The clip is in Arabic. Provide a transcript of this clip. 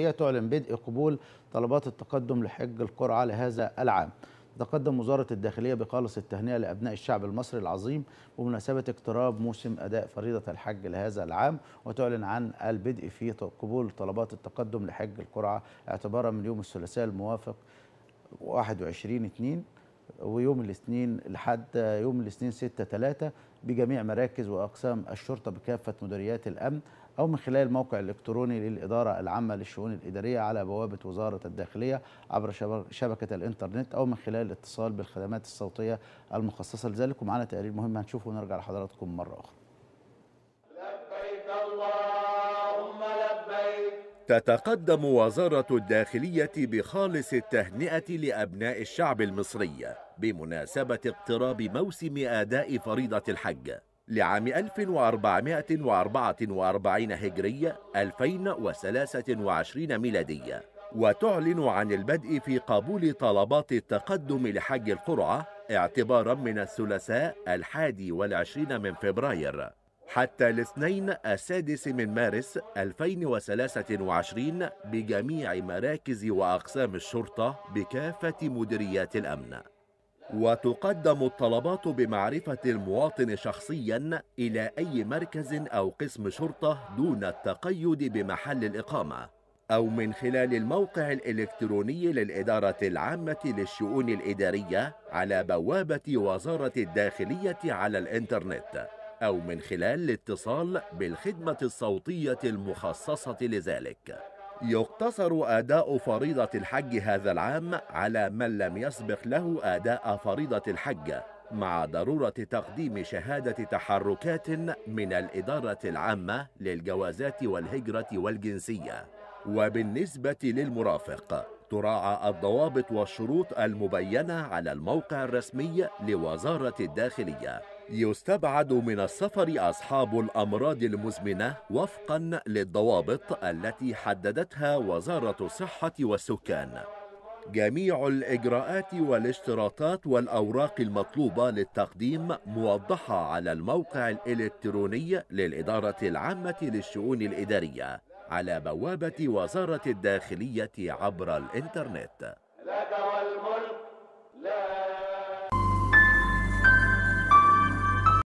هي تعلن بدء قبول طلبات التقدم لحج القرعة لهذا العام. تقدم وزارة الداخلية بخالص التهنئة لأبناء الشعب المصري العظيم بمناسبة اقتراب موسم أداء فريضة الحج لهذا العام، وتعلن عن البدء في قبول طلبات التقدم لحج القرعة اعتبارا من يوم الثلاثاء الموافق 21/2 ويوم الاثنين لحد يوم الاثنين 6/3 بجميع مراكز وأقسام الشرطة بكافة مديريات الأمن، أو من خلال الموقع الإلكتروني للإدارة العامة للشؤون الإدارية على بوابة وزارة الداخلية عبر شبكة الإنترنت، أو من خلال الاتصال بالخدمات الصوتية المخصصة لذلك. ومعنا تقرير مهم هنشوفه ونرجع لحضراتكم مرة أخرى. لبيك اللهم لبيك. تتقدم وزارة الداخلية بخالص التهنئة لأبناء الشعب المصري بمناسبة اقتراب موسم أداء فريضة الحج لعام 1444 هجري 2023 ميلادي، وتعلن عن البدء في قبول طلبات التقدم لحج القرعة اعتبارا من الثلاثاء 21 من فبراير حتى الاثنين 6 من مارس 2023 بجميع مراكز وأقسام الشرطة بكافة مديريات الأمن. وتقدم الطلبات بمعرفة المواطن شخصيا إلى أي مركز أو قسم شرطة دون التقيد بمحل الإقامة، أو من خلال الموقع الإلكتروني للإدارة العامة للشؤون الإدارية على بوابة وزارة الداخلية على الإنترنت، أو من خلال الاتصال بالخدمة الصوتية المخصصة لذلك. يقتصر أداء فريضة الحج هذا العام على من لم يسبق له أداء فريضة الحج، مع ضرورة تقديم شهادة تحركات من الإدارة العامة للجوازات والهجرة والجنسية. وبالنسبة للمرافق تراعى الضوابط والشروط المبينة على الموقع الرسمي لوزارة الداخلية. يستبعد من السفر أصحاب الأمراض المزمنة وفقا للضوابط التي حددتها وزارة الصحة والسكان. جميع الإجراءات والاشتراطات والأوراق المطلوبة للتقديم موضحة على الموقع الإلكتروني للإدارة العامة للشؤون الإدارية على بوابة وزارة الداخلية عبر الإنترنت.